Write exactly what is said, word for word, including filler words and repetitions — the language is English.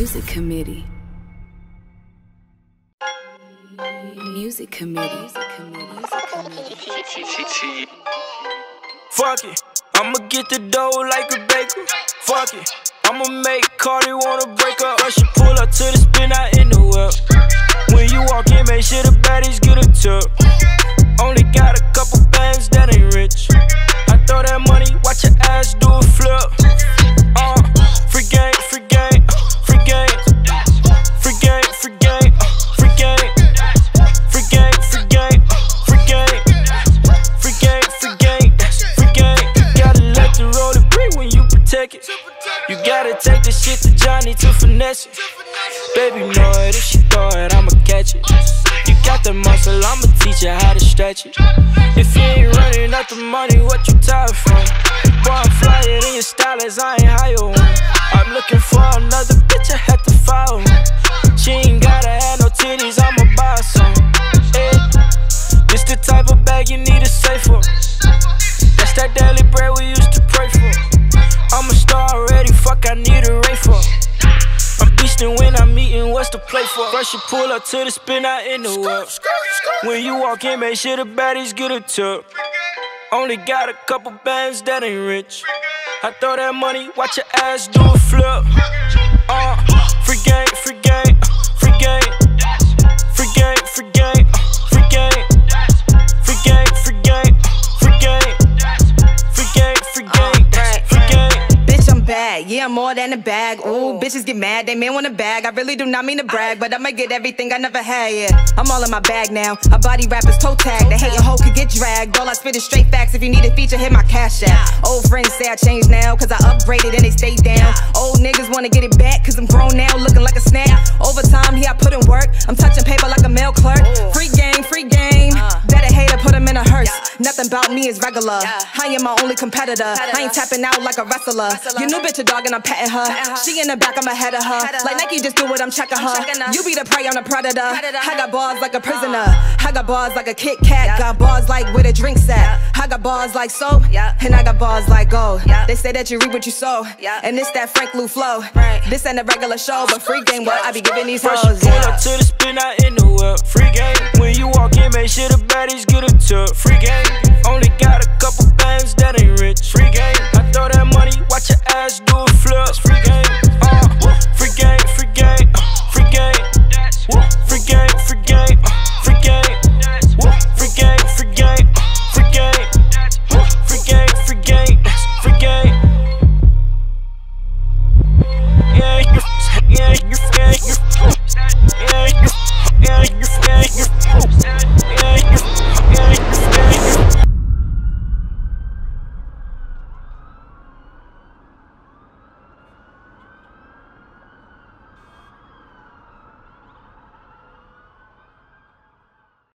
Music committee. Music committee. Music committee. Music committee. Fuck it, I'ma get the dough like a baker. Fuck it, I'ma make Cardi wanna break up. But she pull up to the spin out in the whip. When you walk in, make sure the baddies get a tip. Only got a couple bands that ain't rich. I throw that money, watch your ass do a flip. Uh, free game, free game, free game, free game, free game, free game, free game, free game, free game, free game, free game, free game. You gotta let the roller breathe when you protect it. You gotta take the shit to Johnny to finesse it. Baby know it, if she throw it, I'ma catch it. You got the muscle, I'ma teach you how to stretch it. If you ain't running up the money, what you tired from? Boy, I'm flyer than your stylist, I ain't hire one. I'm looking for another bitch, I had to fire one. She ain't gotta have no titties, I'ma buy some. Hey, this the type of bag you need to save for. That's that daily bread we used to pray for. I'm a star already, fuck, I need a ray for. I'm beastin' when I'm eating, what's the play for? First you pull up to the spin out in the whip. When you walk in, make sure the baddies get a tip. Only got a couple bands that ain't rich. I throw that money, watch your ass do a flip. Uh, free game, free game, free game, free game, free game, free game, free game, free game, free game, free game, free game, free game. Bitch, I'm bad, yeah, I'm more than a bag. Ooh, bitches get mad, they may want a bag. I really do not mean to brag, but I'ma get everything I never had, yeah. I'm all in my bag now, a body rappers toe tag. The hating hoe could get dragged, all I spit is straight facts. If you need a feature, hit my cash app. Old friends say I changed now, cause I upgraded and they stayed down. Old niggas wanna get it back, cause I'm grown now, looking like a snack. Overtime, here I put in work, I'm touching paper like a mail clerk. Free game, free game, better hater, put him in a hearse. Nothing about me is regular, I am my only competitor. I ain't tapping out like a wrestler. Your new bitch a dog and I'm petting her. She in the back, I'm ahead of her. Like Nike, just do it, I'm checking her. You be the prey, I'm the predator. I got bars like a prisoner. I got bars like a Kit Kat. Got bars like where the drinks at. I got bars like soap, and I got bars like gold. They say that you reap what you sow, and it's that Frank Lou flow. This ain't a regular show, but free game, what I be giving these hoes. First you pull up to the spin out in the whip. Free game. When you walk in, make sure the baddies get a tip. Free game. Only got a couple bands that ain't rich. Free game. I throw that money, watch your ass do a flip. Free game.